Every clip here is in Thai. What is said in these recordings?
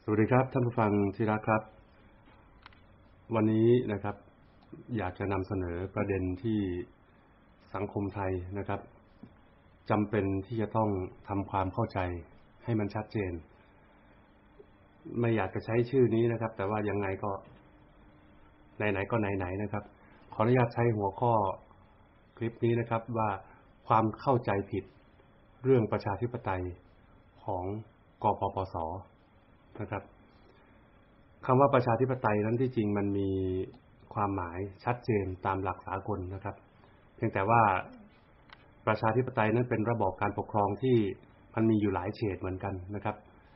สวัสดีครับท่านผู้ฟังที่รักครับวันนี้นะครับอยากจะนำเสนอประเด็นที่สังคมไทยนะครับจำเป็นที่จะต้องทำความเข้าใจให้มันชัดเจนไม่อยากจะใช้ชื่อนี้นะครับแต่ว่ายังไงก็ไหนๆก็ไหนๆนะครับขออนุญาตใช้หัวข้อคลิปนี้นะครับว่าความเข้าใจผิดเรื่องประชาธิปไตยของกปปส.นะครับคำว่าประชาธิปไตยนั้นที่จริงมันมีความหมายชัดเจนตามหลักสากลนะครับเพียงแต่ว่าประชาธิปไตยนั้นเป็นระบอบการปกครองที่มันมีอยู่หลายเฉดเหมือนกันนะครับ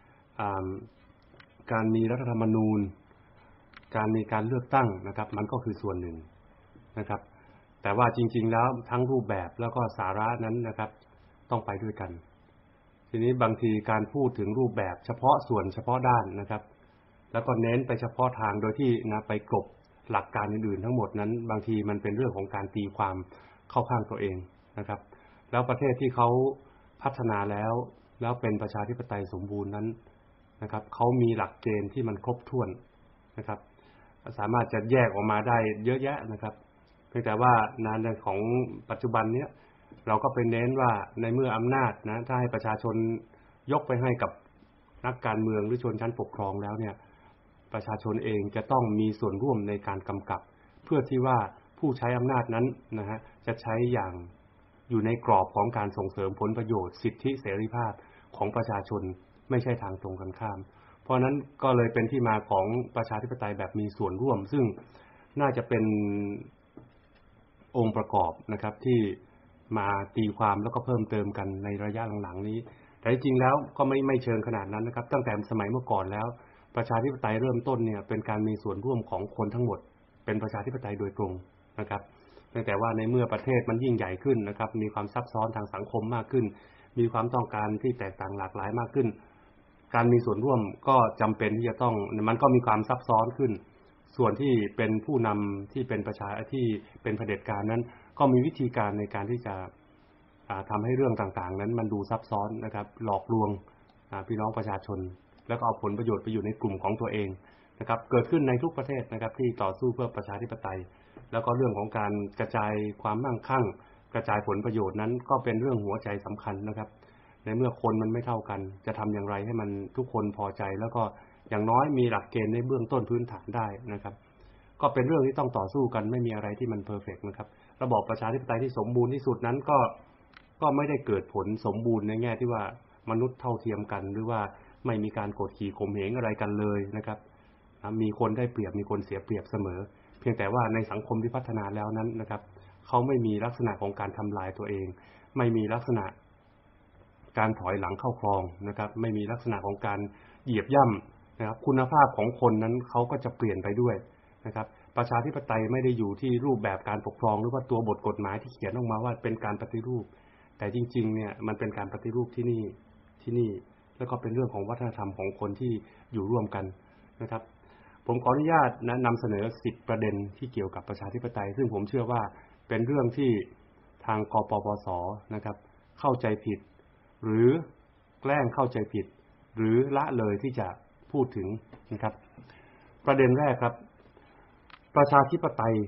การมีรัฐธรรมนูญการมีการเลือกตั้งนะครับมันก็คือส่วนหนึ่งนะครับแต่ว่าจริงๆแล้วทั้งรูปแบบแล้วก็สาระนั้นนะครับต้องไปด้วยกันทีนี้บางทีการพูดถึงรูปแบบเฉพาะส่วนเฉพาะด้านนะครับแล้วก็เน้นไปเฉพาะทางโดยที่ไปกลบหลักการอื่นๆทั้งหมดนั้นบางทีมันเป็นเรื่องของการตีความเข้าข้างตัวเองนะครับแล้วประเทศที่เขาพัฒนาแล้วเป็นประชาธิปไตยสมบูรณ์นั้นนะครับเขามีหลักเกณฑ์ที่มันครบถ้วนนะครับสามารถจะแยกออกมาได้เยอะแยะนะครับเพียงแต่ว่าในของปัจจุบันนี้เราก็ไปเน้นว่าในเมื่ออำนาจนะถ้าให้ประชาชนยกไปให้กับนักการเมืองหรือชนชั้นปกครองแล้วเนี่ยประชาชนเองจะต้องมีส่วนร่วมในการกำกับเพื่อที่ว่าผู้ใช้อำนาจนั้นนะฮะจะใช้อย่างอยู่ในกรอบของการส่งเสริมผลประโยชน์สิทธิเสรีภาพของประชาชนไม่ใช่ทางตรงกันข้ามเพราะนั้นก็เลยเป็นที่มาของประชาธิปไตยแบบมีส่วนร่วมซึ่งน่าจะเป็นองค์ประกอบนะครับที่มาตีความแล้วก็เพิ่มเติมกันในระยะหลังๆนี้แต่จริงแล้วก็ไม่เชิงขนาดนั้นนะครับตั้งแต่สมัยเมื่อก่อนแล้วประชาธิปไตยเริ่มต้นเนี่ยเป็นการมีส่วนร่วมของคนทั้งหมดเป็นประชาธิปไตยโดยตรงนะครับแต่ว่าในเมื่อประเทศมันยิ่งใหญ่ขึ้นนะครับมีความซับซ้อนทางสังคมมากขึ้นมีความต้องการที่แตกต่างหลากหลายมากขึ้นการมีส่วนร่วมก็จำเป็นที่จะต้องมันก็มีความซับซ้อนขึ้นส่วนที่เป็นผู้นำที่เป็นที่เป็นเผด็จการนั้นก็มีวิธีการในการที่จะทำให้เรื่องต่างๆนั้นมันดูซับซ้อนนะครับหลอกลวงพี่น้องประชาชนแล้วก็เอาผลประโยชน์ไปอยู่ในกลุ่มของตัวเองนะครับเกิดขึ้นในทุกประเทศนะครับที่ต่อสู้เพื่อประชาธิปไตยแล้วก็เรื่องของการกระจายความมั่งคั่งกระจายผลประโยชน์นั้นก็เป็นเรื่องหัวใจสำคัญนะครับในเมื่อคนมันไม่เท่ากันจะทำอย่างไรให้มันทุกคนพอใจแล้วก็อย่างน้อยมีหลักเกณฑ์ในเบื้องต้นพื้นฐานได้นะครับก็เป็นเรื่องที่ต้องต่อสู้กันไม่มีอะไรที่มันเพอร์เฟกต์นะครับระบอบประชาธิปไตยที่สมบูรณ์ที่สุดนั้นก็ไม่ได้เกิดผลสมบูรณ์ในแง่ที่ว่ามนุษย์เท่าเทียมกันหรือว่าไม่มีการกดขี่ข่มเหงอะไรกันเลยนะครับมีคนได้เปรียบมีคนเสียเปรียบเสมอเพียงแต่ว่าในสังคมที่พัฒนาแล้วนั้นนะครับเขาไม่มีลักษณะของการทำลายตัวเองไม่มีลักษณะการถอยหลังเข้าคลองนะครับไม่มีลักษณะของการเหยียบย่ำนะครับคุณภาพของคนนั้นเขาก็จะเปลี่ยนไปด้วยนะครับประชาธิปไตยไม่ได้อยู่ที่รูปแบบการปกครองหรือว่าตัวบทกฎหมายที่เขียนออกมาว่าเป็นการปฏิรูปแต่จริงๆเนี่ยมันเป็นการปฏิรูปที่นี่แล้วก็เป็นเรื่องของวัฒนธรรมของคนที่อยู่ร่วมกันนะครับผมขออนุญาตนำเสนอ10ประเด็นที่เกี่ยวกับประชาธิปไตยซึ่งผมเชื่อว่าเป็นเรื่องที่ทางกปปส.นะครับเข้าใจผิดหรือแกล้งเข้าใจผิดหรือละเลยที่จะพูดถึงนะครับประเด็นแรกครับประชาธิปไตย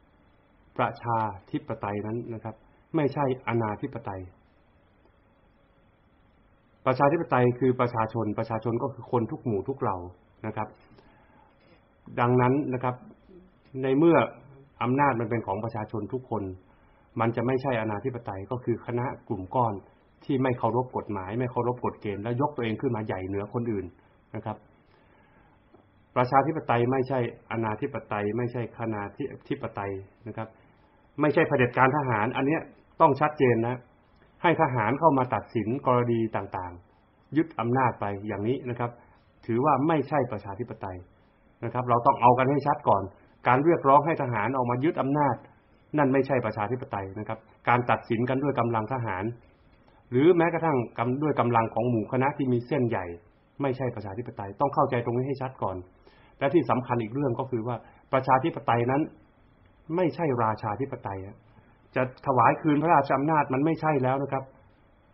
นั้นนะครับไม่ใช่อนาธิปไตยประชาธิปไตยคือประชาชนก็คือคนทุกหมู่ทุกเหล่านะครับดังนั้นนะครับในเมื่ออำนาจมันเป็นของประชาชนทุกคนมันจะไม่ใช่อนาธิปไตยก็คือคณะกลุ่มก้อนที่ไม่เคารพกฎหมายไม่เคารพกฎเกณฑ์แล้วยกตัวเองขึ้นมาใหญ่เหนือคนอื่นนะครับประชาธิปไตยไม่ใช่อนาธิปไตยไม่ใช่คณาธิปไตยนะครับไม่ใช่เผด็จการทหารอันนี้ต้องชัดเจนนะให้ทหารเข้ามาตัดสินกรณีต่างๆยึดอำนาจไปอย่างนี้นะครับถือว่าไม่ใช่ประชาธิปไตยนะครับเราต้องเอากันให้ชัดก่อนการเรียกร้องให้ทหารออกมายึดอำนาจนั่นไม่ใช่ประชาธิปไตยนะครับการตัดสินกันด้วยกำลังทหารหรือแม้กระทั่งด้วยกำลังของหมู่คณะที่มีเส้นใหญ่ไม่ใช่ประชาธิปไตยต้องเข้าใจตรงนี้ให้ชัดก่อนและที่สำคัญอีกเรื่องก็คือว่าประชาธิปไตยนั้นไม่ใช่ราชาธิปไตยจะถวายคืนพระราชอำนาจมันไม่ใช่แล้วนะครับ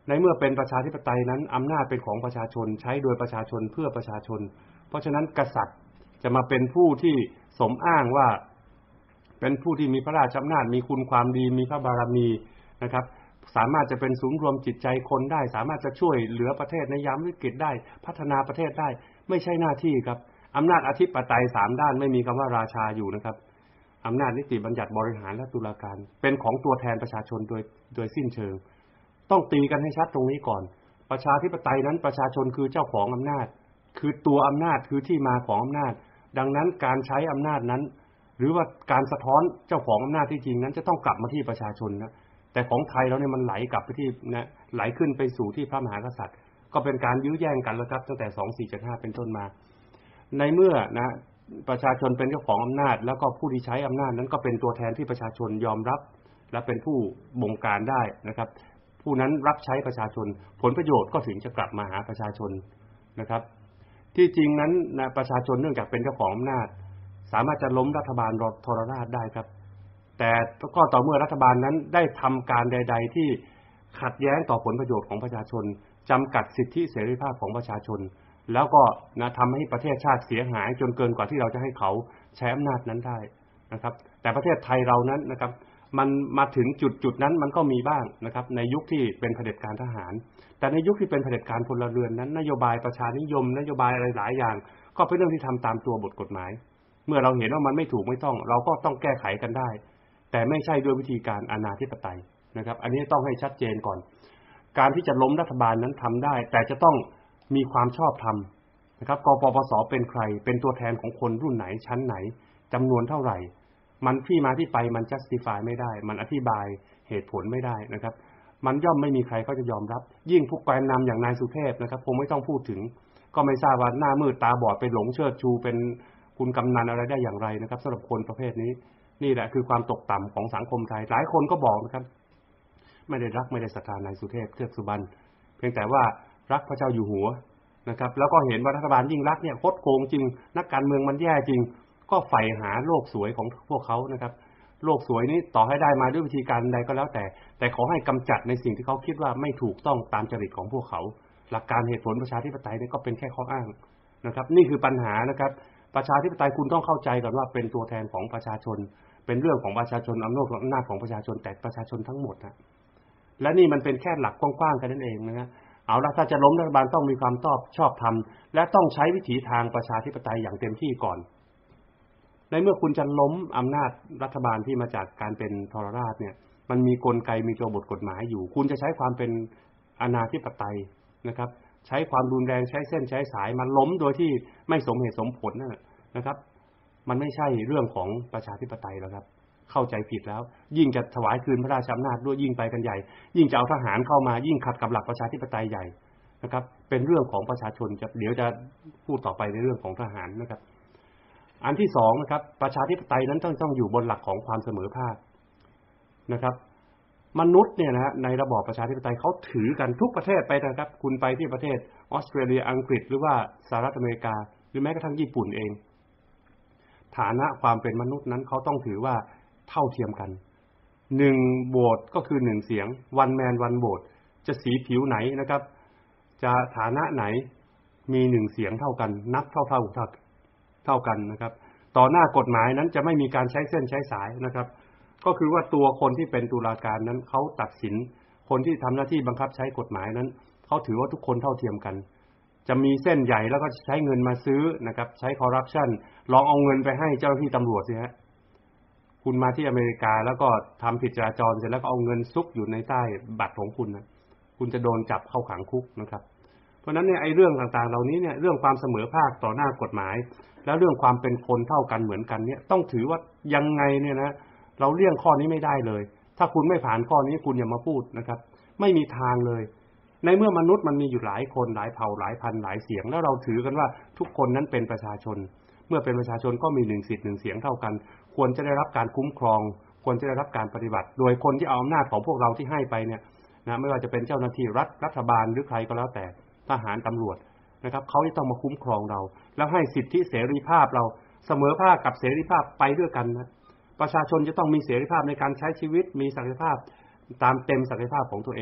ในเมื่อเป็นประชาธิปไตยนั้นอำนาจเป็นของประชาชนใช้โดยประชาชนเพื่อประชาชนเพราะฉะนั้นกษัตริย์จะมาเป็นผู้ที่สมอ้างว่าเป็นผู้ที่มีพระราชอำนาจมีคุณความดีมีพระบารมีนะครับสามารถจะเป็นศูนย์รวมจิตใจคนได้สามารถจะช่วยเหลือประเทศในยามวิกฤตได้พัฒนาประเทศได้ไม่ใช่หน้าที่ครับอำนาจอธิปไตย3ด้านไม่มีคำว่าราชาอยู่นะครับอำนาจนิติบัญญัติบริหารและตุลาการเป็นของตัวแทนประชาชนโดยสิ้นเชิงต้องตีกันให้ชัดตรงนี้ก่อนประชาธิปไตยนั้นประชาชนคือเจ้าของอำนาจคือตัวอำนาจคือที่มาของอำนาจดังนั้นการใช้อำนาจนั้นหรือว่าการสะท้อนเจ้าของอำนาจที่จริงนั้นจะต้องกลับมาที่ประชาชนนะแต่ของไทยเราเนี่ยมันไหลกลับไปที่นะไหลขึ้นไปสู่ที่พระมหากษัตริย์ก็เป็นการยื้อแย่งกันแล้วครับตั้งแต่2475เป็นต้นมาในเมื่อนะประชาชนเป็นเจ้าของอำนาจแล้วก็ผู้ที่ใช้อำนาจนั้นก็เป็นตัวแทนที่ประชาชนยอมรับและเป็นผู้บงการได้นะครับผู้นั้นรับใช้ประชาชนผลประโยชน์ก็ถึงจะกลับมาหาประชาชนนะครับที่จริงนั้นนะประชาชนเนื่องจากเป็นเจ้าของอำนาจสามารถจะล้มรัฐบาลทรราชได้ครับแต่ก็ต่อเมื่อรัฐบาลนั้นได้ทำการใดๆที่ขัดแย้งต่อผลประโยชน์ของประชาชนจำกัดสิทธิเสรีภาพของประชาชนแล้วก็นะทำให้ประเทศชาติเสียหายจนเกินกว่าที่เราจะให้เขาใช้อำนาจนั้นได้นะครับแต่ประเทศไทยเรานั้นนะครับมันมาถึงจุดนั้นมันก็มีบ้างนะครับในยุคที่เป็นเผด็จการทหารแต่ในยุคที่เป็นเผด็จการพลเรือนนั้นนโยบายประชานิยมนโยบายอะไรหลายอย่างก็เป็นเรื่องที่ทำตามตัวบทกฎหมายเมื่อเราเห็นว่ามันไม่ถูกไม่ต้องเราก็ต้องแก้ไขกันได้แต่ไม่ใช่ด้วยวิธีการอนาธิปไตยนะครับอันนี้ต้องให้ชัดเจนก่อนการที่จะล้มรัฐบาลนั้นทำได้แต่จะต้องมีความชอบธรรมนะครับกปปสเป็นใครเป็นตัวแทนของคนรุ่นไหนชั้นไหนจำนวนเท่าไหร่มันที่มาที่ไปมัน justify ไม่ได้มันอธิบายเหตุผลไม่ได้นะครับมันย่อมไม่มีใครเขาจะยอมรับยิ่งผู้แกนนำอย่างนายสุเทพนะครับคงไม่ต้องพูดถึงก็ไม่ทราบว่าหน้ามืดตาบอดไปหลงเชิดชูเป็นคุณกำนันอะไรได้อย่างไรนะครับสำหรับคนประเภทนี้นี่แหละคือความตกต่ำของสังคมไทยหลายคนก็บอกนะครับไม่ได้รักไม่ได้ศรัทธานายสุเทพเทือกสุบรรณเพียงแต่ว่ารักพระเจ้าอยู่หัวนะครับแล้วก็เห็นว่ารัฐบาลยิ่งรักเนี่ยคดโกงจริงนักการเมืองมันแย่จริงก็ใฝ่หาโลกสวยของพวกเขานะครับโลกสวยนี้ต่อให้ได้มาด้วยวิธีการใดก็แล้วแต่ขอให้กำจัดในสิ่งที่เขาคิดว่าไม่ถูกต้องตามจริตของพวกเขาหลักการเหตุผลประชาธิปไตยนี่ก็เป็นแค่ข้ออ้างนะครับนี่คือปัญหานะครับประชาธิปไตยคุณต้องเข้าใจก่อนว่าเป็นตัวแทนของประชาชนเป็นเรื่องของประชาชนอำนาจของประชาชนแต่ประชาชนทั้งหมดนะและนี่มันเป็นแค่หลักกว้างๆกันนั่นเองนะฮะเอาละถ้าจะล้มรัฐบาลต้องมีความชอบธรรมและต้องใช้วิถีทางประชาธิปไตยอย่างเต็มที่ก่อนในเมื่อคุณจะล้มอำนาจรัฐบาลที่มาจากการเป็นทรราชเนี่ยมันมีกลไกมีตัวบทกฎหมายอยู่คุณจะใช้ความเป็นอนาธิปไตยนะครับใช้ความรุนแรงใช้เส้นใช้สายมาล้มโดยที่ไม่สมเหตุสมผลนะครับมันไม่ใช่เรื่องของประชาธิปไตยแล้วครับเข้าใจผิดแล้วยิ่งจะถวายคืนพระราชอำนาจด้วยยิ่งไปกันใหญ่ยิ่งจะเอาทหารเข้ามายิ่งขัดกับหลักประชาธิปไตยใหญ่นะครับเป็นเรื่องของประชาชนเดี๋ยวจะพูดต่อไปในเรื่องของทหารนะครับอันที่สองนะครับประชาธิปไตยนั้นต้องอยู่บนหลักของความเสมอภาคนะครับมนุษย์เนี่ยนะในระบอบประชาธิปไตยเขาถือกันทุกประเทศไปนะครับคุณไปที่ประเทศออสเตรเลียอังกฤษหรือว่าสหรัฐอเมริกาหรือแม้กระทั่งญี่ปุ่นเองฐานะความเป็นมนุษย์นั้นเขาต้องถือว่าเท่าเทียมกัน1โหวตก็คือ1เสียง one man one vote จะสีผิวไหนนะครับจะฐานะไหนมี1เสียงเท่ากันนับเท่ากันนะครับต่อหน้ากฎหมายนั้นจะไม่มีการใช้เส้นใช้สายนะครับก็คือว่าตัวคนที่เป็นตุลาการนั้นเขาตัดสินคนที่ทำหน้าที่บังคับใช้กฎหมายนั้นเขาถือว่าทุกคนเท่าเทียมกันจะมีเส้นใหญ่แล้วก็ใช้เงินมาซื้อนะครับใช้คอร์รัปชันลองเอาเงินไปให้เจ้าหน้าที่ตำรวจสิฮะคุณมาที่อเมริกาแล้วก็ทำผิดจราจรเสร็จแล้วก็เอาเงินซุกอยู่ในใต้บัตรของคุณนะคุณจะโดนจับเข้าขังคุกนะครับเพราะฉะนั้นเนี่ยไอ้เรื่องต่างๆเหล่านี้เนี่ยเรื่องความเสมอภาคต่อหน้ากฎหมายแล้วเรื่องความเป็นคนเท่ากันเหมือนกันเนี่ยต้องถือว่ายังไงเนี่ยนะเราเลี่ยงข้อนี้ไม่ได้เลยถ้าคุณไม่ผ่านข้อนี้คุณอย่ามาพูดนะครับไม่มีทางเลยในเมื่อมนุษย์มันมีอยู่หลายคนหลายเผ่าหลายพันหลายเสียงแล้วเราถือกันว่าทุกคนนั้นเป็นประชาชนเมื่อเป็นประชาชนก็มี1สิทธิ์1เสียงเท่ากันควรจะได้รับการคุ้มครองควรจะได้รับการปฏิบัติโดยคนที่เอาอำนาจของพวกเราที่ให้ไปเนี่ยนะไม่ว่าจะเป็นเจ้าหน้าที่รัฐบาลหรือใครก็แล้วแต่ทหารตำรวจนะครับเขาจะต้องมาคุ้มครองเราแล้วให้สิทธิเสรีภาพเราเสมอภาคกับเสรีภาพไปด้วยกันนะประชาชนจะต้องมีเสรีภาพในการใช้ชีวิตมีศักยภาพตามเต็มศักยภาพของตัวเอง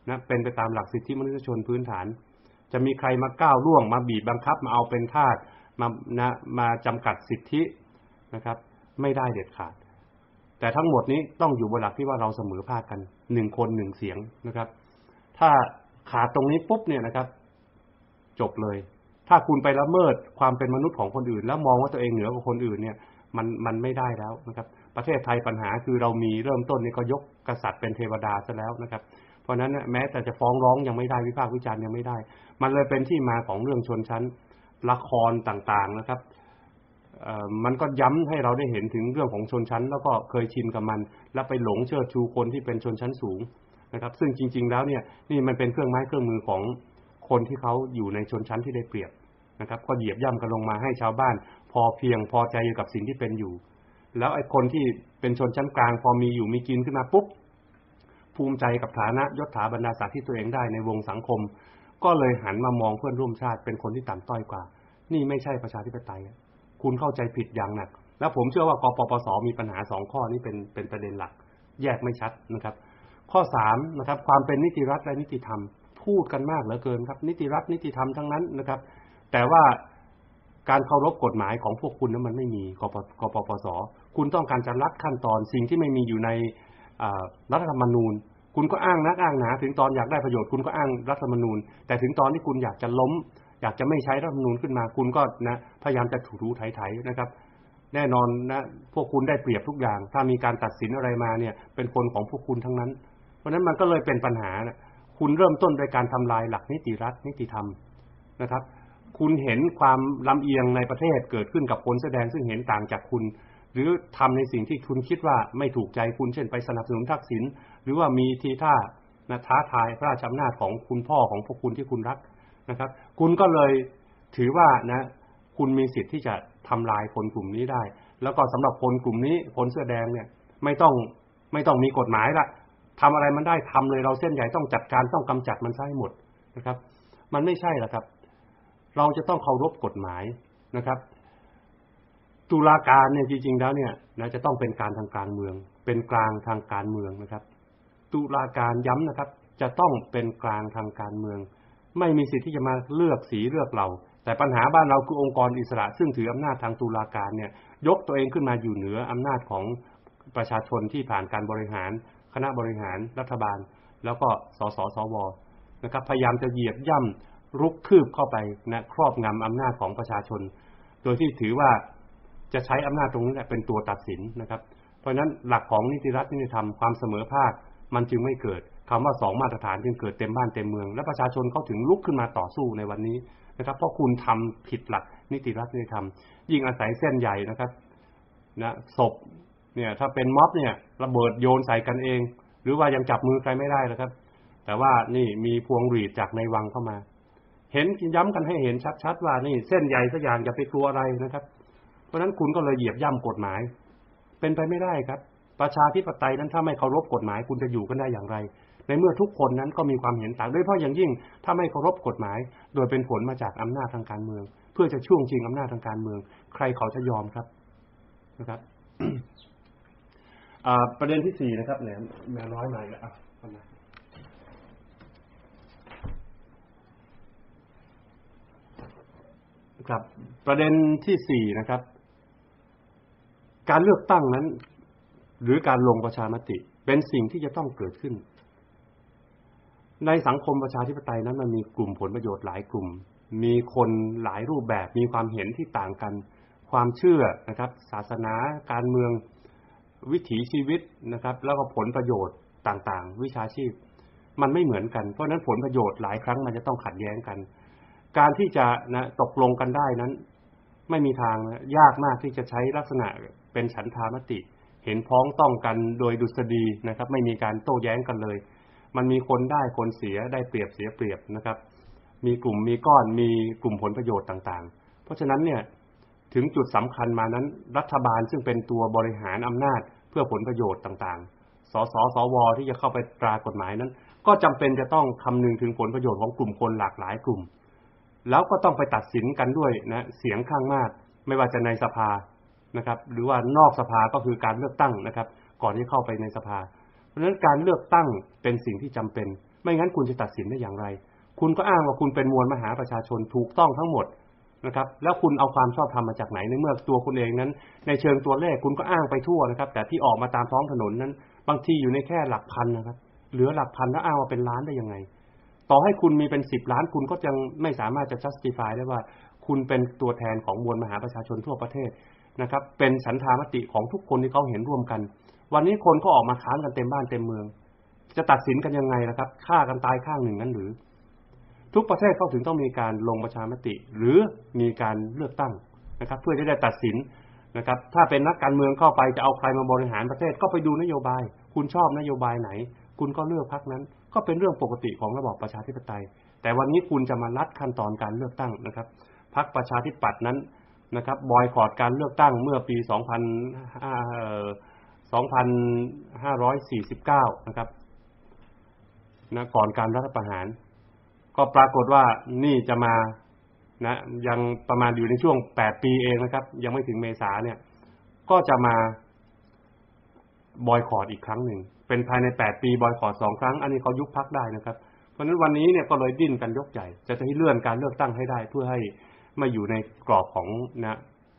นะเป็นไปตามหลักสิทธิมนุษยชนพื้นฐานจะมีใครมาก้าวล่วงมาบีบบังคับมาเอาเป็นทาสมาจำกัดสิทธินะครับไม่ได้เด็ดขาดแต่ทั้งหมดนี้ต้องอยู่บนหลักที่ว่าเราเสมอภาคกัน1คน1เสียงนะครับถ้าขาดตรงนี้ปุ๊บเนี่ยนะครับจบเลยถ้าคุณไปละเมิดความเป็นมนุษย์ของคนอื่นแล้วมองว่าตัวเองเหนือกว่าคนอื่นเนี่ยมันไม่ได้แล้วนะครับประเทศไทยปัญหาคือเรามีเริ่มต้นนี่ก็ยกกษัตริย์เป็นเทวดาซะแล้วนะครับเพราะนั้นแม้แต่จะฟ้องร้องยังไม่ได้วิพากษ์วิจารณ์ยังไม่ได้มันเลยเป็นที่มาของเรื่องชนชั้นละครต่างๆนะครับมันก็ย้ำให้เราได้เห็นถึงเรื่องของชนชั้นแล้วก็เคยชินกับมันแล้วไปหลงเชิดชูคนที่เป็นชนชั้นสูงนะครับซึ่งจริงๆแล้วเนี่ยนี่มันเป็นเครื่องไม้เครื่องมือของคนที่เขาอยู่ในชนชั้นที่ได้เปรียบนะครับก็เหยียบย่ำกันลงมาให้ชาวบ้านพอเพียงพอใจกับสิ่งที่เป็นอยู่แล้วไอ้คนที่เป็นชนชั้นกลางพอมีอยู่มีกินขึ้นมาปุ๊บภูมิใจกับฐานะยศถาบรรดาศักดิ์ที่ตัวเองได้ในวงสังคมก็เลยหันมามองเพื่อนร่วมชาติเป็นคนที่ต่ำต้อยกว่านี่ไม่ใช่ประชาธิปไตยคุณเข้าใจผิดอย่างหนักแล้วผมเชื่อว่ากปปสมีปัญหา2ข้อนี้เป็นประเด็นหลักแยกไม่ชัดนะครับข้อ3นะครับความเป็นนิติรัฐและนิติธรรมพูดกันมากเหลือเกินครับนิติรัฐนิติธรรมทั้งนั้นนะครับแต่ว่าการเคารพกฎหมายของพวกคุณนั้นมันไม่มีกปปสคุณต้องการจะลัดขั้นตอนสิ่งที่ไม่มีอยู่ในรัฐธรรมนูญคุณก็อ้างนักอ้างหนาถึงตอนอยากได้ประโยชน์คุณก็อ้างรัฐธรรมนูญแต่ถึงตอนที่คุณอยากจะล้มอยากจะไม่ใช้รัฐธรรมนูญขึ้นมาคุณก็นะพยายามจะถูไถนะครับแน่นอนนะพวกคุณได้เปรียบทุกอย่างถ้ามีการตัดสินอะไรมาเนี่ยเป็นคนของพวกคุณทั้งนั้นเพราะฉะนั้นมันก็เลยเป็นปัญหานะคุณเริ่มต้นโดยการทำลายหลักนิติรัฐนิติธรรมนะครับคุณเห็นความลำเอียงในประเทศเกิดขึ้นกับคนแสดงซึ่งเห็นต่างจากคุณหรือทำในสิ่งที่คุณคิดว่าไม่ถูกใจคุณเช่นไปสนับสนุนทักษิณหรือว่ามีทีท่าท้าทายพระราชอำนาจของคุณพ่อของพวกคุณที่คุณรักนะครับคุณก็เลยถือว่านะคุณมีสิทธิ์ที่จะทำลายคนกลุ่มนี้ได้แล้วก็สำหรับคนกลุ่มนี้คนเสื้อแดงเนี่ยไม่ต้องมีกฎหมายละทำอะไรมันได้ทำเลยเราเส้นใหญ่ต้องจัดการต้องกำจัดมันซะให้หมดนะครับมันไม่ใช่หรอกครับเราจะต้องเคารพกฎหมายนะครับตุลาการเนี่ยจริงๆแล้วเนี่ยนะจะต้องเป็นการทางการเมืองเป็นกลางทางการเมืองนะครับตุลาการย้ำนะครับจะต้องเป็นกลางทางการเมืองไม่มีสิทธิ์ที่จะมาเลือกสีเลือกเหล่าแต่ปัญหาบ้านเราคือองค์กรอิสระซึ่งถืออำนาจทางตุลาการเนี่ยยกตัวเองขึ้นมาอยู่เหนืออำนาจของประชาชนที่ผ่านการบริหารคณะบริหารรัฐบาลแล้วก็สสสวนะครับพยายามจะเหยียบย่ำรุกคืบเข้าไปนะครอบงำอำนาจของประชาชนโดยที่ถือว่าจะใช้อำนาจตรงนี้เป็นตัวตัดสินนะครับเพราะฉะนั้นหลักของนิติรัฐนิติธรรมความเสมอภาคมันจึงไม่เกิดคำว่า2มาตรฐานจึงเกิดเต็มบ้านเต็มเมืองและประชาชนเขาถึงลุกขึ้นมาต่อสู้ในวันนี้นะครับเพราะคุณทำผิดหลักนิติรัฐนิติธรรมยิ่งอาศัยเส้นใหญ่นะครับนะศพเนี่ยถ้าเป็นม็อบเนี่ยระเบิดโยนใส่กันเองหรือว่ายังจับมือใครไม่ได้นะครับแต่ว่านี่มีพวงหรีดจากในวังเข้ามาเห็นย้ำกันให้เห็นชัดๆว่านี่เส้นใหญ่สักอย่างอย่าไปกลัวอะไรนะครับเพราะฉะนั้นคุณก็เลยเหยียบย่ำกฎหมายเป็นไปไม่ได้ครับประชาธิปไตยนั้นถ้าไม่เคารพกฎหมายคุณจะอยู่กันได้อย่างไรในเมื่อทุกคนนั้นก็มีความเห็นต่างโดยเฉพาะอย่างยิ่งถ้าไม่เคารพกฎหมายโดยเป็นผลมาจากอำนาจทางการเมืองเพื่อจะช่วงชิงอำนาจทางการเมืองใครเขาจะยอมครับนะครับ ประเด็นที่4นะครับแหนมแม่น้อยมาแล้วครับประเด็นที่4นะครับการเลือกตั้งนั้นหรือการลงประชามติเป็นสิ่งที่จะต้องเกิดขึ้นในสังคมประชาธิปไตยนั้นมันมีกลุ่มผลประโยชน์หลายกลุ่มมีคนหลายรูปแบบมีความเห็นที่ต่างกันความเชื่อนะครับศาสนาการเมืองวิถีชีวิตนะครับแล้วก็ผลประโยชน์ต่างๆวิชาชีพมันไม่เหมือนกันเพราะฉะนั้นผลประโยชน์หลายครั้งมันจะต้องขัดแย้งกันการที่จะตกลงกันได้นั้นไม่มีทางยากมากที่จะใช้ลักษณะเป็นฉันทามติเห็นพ้องต้องกันโดยดุษฎีนะครับไม่มีการโต้แย้งกันเลยมันมีคนได้คนเสียได้เปรียบเสียเปรียบนะครับมีกลุ่มมีก้อนมีกลุ่มผลประโยชน์ต่างๆเพราะฉะนั้นเนี่ยถึงจุดสำคัญมานั้นรัฐบาลซึ่งเป็นตัวบริหารอำนาจเพื่อผลประโยชน์ต่างๆสสสวที่จะเข้าไปตรากฎหมายนั้นก็จำเป็นจะต้องคำนึงถึงผลประโยชน์ของกลุ่มคนหลากหลายกลุ่มแล้วก็ต้องไปตัดสินกันด้วยนะเสียงข้างมากไม่ว่าจะในสภานะครับหรือว่านอกสภาก็คือการเลือกตั้งนะครับก่อนที่เข้าไปในสภาเพราะฉะนั้นการเลือกตั้งเป็นสิ่งที่จำเป็นไม่งั้นคุณจะตัดสินได้อย่างไรคุณก็อ้างว่าคุณเป็นมวลมหาประชาชนถูกต้องทั้งหมดนะครับแล้วคุณเอาความชอบธรรมมาจากไหนในเมื่อตัวคุณเองนั้นในเชิงตัวเลขคุณก็อ้างไปทั่วนะครับแต่ที่ออกมาตามท้องถนนนั้นบางทีอยู่ในแค่หลักพันนะครับเหลือหลักพันแล้วอ้างว่าเป็นล้านได้ยังไงต่อให้คุณมีเป็น10 ล้านคุณก็ยังไม่สามารถจะ justify ได้ว่าคุณเป็นตัวแทนของมวลมหาประชาชนทั่วประเทศนะครับเป็นฉันทามติของทุกคนที่เขาเห็นร่วมกันวันนี้คนก็ออกมาค้านกันเต็มบ้านเต็มเมืองจะตัดสินกันยังไงล่ะครับฆ่ากันตายข้างหนึ่งนั้นหรือทุกประเทศเขาถึงต้องมีการลงประชามติหรือมีการเลือกตั้งนะครับเพื่อที่จะตัดสินนะครับถ้าเป็นนักการเมืองเข้าไปจะเอาใครมาบริหารประเทศก็ไปดูนโยบายคุณชอบนโยบายไหนคุณก็เลือกพรรคนั้นก็เป็นเรื่องปกติของระบอบประชาธิปไตยแต่วันนี้คุณจะมาลัดขั้นตอนการเลือกตั้งนะครับพรรคประชาธิปัตย์นั้นนะครับบอยคอตการเลือกตั้งเมื่อปี2549นะครับนะก่อนการรัฐประหารก็ปรากฏว่านี่จะมานะยังประมาณอยู่ในช่วง8 ปีเองนะครับยังไม่ถึงเมษาเนี่ยก็จะมาบอยคอตอีกครั้งหนึ่งเป็นภายใน8 ปีบอยคอต2 ครั้งอันนี้เขายุบพรรคได้นะครับเพราะฉะนั้นวันนี้เนี่ยก็เลยดิ้นกันยกใหญ่จะให้เลื่อนการเลือกตั้งให้ได้เพื่อให้มาอยู่ในกรอบของนะ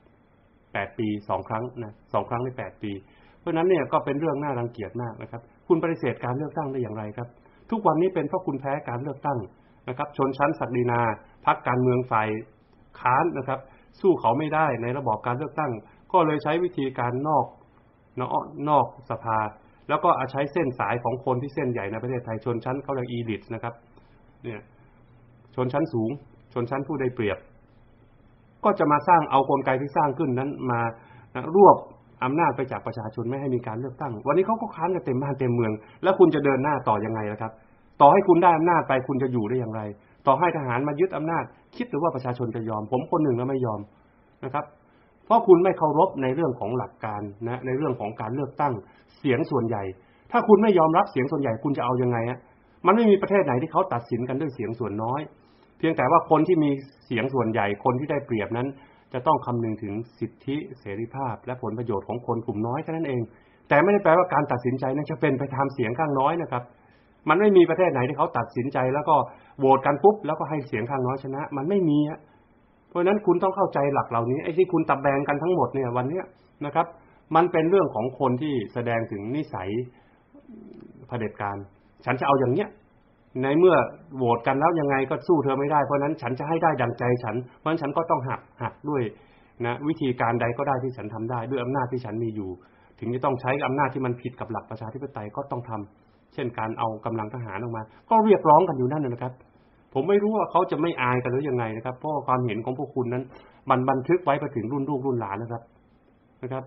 8 ปี2 ครั้งนะ2 ครั้งใน8 ปีเพราะฉะนั้นเนี่ยก็เป็นเรื่องน่ารังเกียจมากนะครับคุณปฏิเสธการเลือกตั้งได้อย่างไรครับทุกวันนี้เป็นเพราะคุณแพ้การเลือกตั้งนะครับชนชั้นศักดินาพรรคการเมืองฝ่ายค้านนะครับสู้เขาไม่ได้ในระบอบการเลือกตั้งก็เลยใช้วิธีการนอกสภาแล้วก็ใช้เส้นสายของคนที่เส้นใหญ่ในประเทศไทยชนชั้นเขาเรียกอีลิทนะครับเนี่ยชนชั้นสูงชนชั้นผู้ได้เปรียบก็จะมาสร้างเอากลไกที่สร้างขึ้นนั้นมารวบอำนาจไปจากประชาชนไม่ให้มีการเลือกตั้งวันนี้เขาก็ค้านกันเต็มบ้านเต็มเมืองแล้วคุณจะเดินหน้าต่อยังไงล่ะครับต่อให้คุณได้อำนาจไปคุณจะอยู่ได้อย่างไรต่อให้ทหารมายึดอำนาจคิดหรือว่าประชาชนจะยอมผมคนหนึ่งก็ไม่ยอมนะครับเพราะคุณไม่เคารพในเรื่องของหลักการนะในเรื่องของการเลือกตั้งเสียงส่วนใหญ่ถ้าคุณไม่ยอมรับเสียงส่วนใหญ่คุณจะเอายังไงฮะมันไม่มีประเทศไหนที่เขาตัดสินกันด้วยเสียงส่วนน้อยเพียงแต่ว่าคนที่มีเสียงส่วนใหญ่คนที่ได้เปรียบนั้นจะต้องคำนึงถึงสิทธิเสรีภาพและผลประโยชน์ของคนกลุ่มน้อยแค่นั้นเองแต่ไม่ได้แปลว่าการตัดสินใจนั้นจะเป็นไปตามเสียงข้างน้อยนะครับมันไม่มีประเทศไหนที่เขาตัดสินใจแล้วก็โหวตกันปุ๊บแล้วก็ให้เสียงข้างน้อยชนะมันไม่มีฮะเพราะฉะนั้นคุณต้องเข้าใจหลักเหล่านี้ไอ้ที่คุณตะแบงกันทั้งหมดเนี่ยวันนี้นะครับมันเป็นเรื่องของคนที่แสดงถึงนิสัยเผด็จการฉันจะเอาอย่างเนี้ยในเมื่อโหวตกันแล้วยังไงก็สู้เธอไม่ได้เพราะนั้นฉันจะให้ได้ดังใจฉันเพราะฉะนั้นฉันก็ต้องหักด้วยนะวิธีการใดก็ได้ที่ฉันทำได้ด้วยอำนาจที่ฉันมีอยู่ถึงจะต้องใช้อำนาจที่มันผิดกับหลักประชาธิปไตยก็ต้องทำเช่นการเอากำลังทหารออกมาก็เรียกร้องกันอยู่นั่นนะครับผมไม่รู้ว่าเขาจะไม่อายกันหรือยังไงนะครับเพราะความเห็นของพวกคุณนั้นมันบันทึกไว้ไปถึงรุ่นลูกรุ่นหลานนะครับ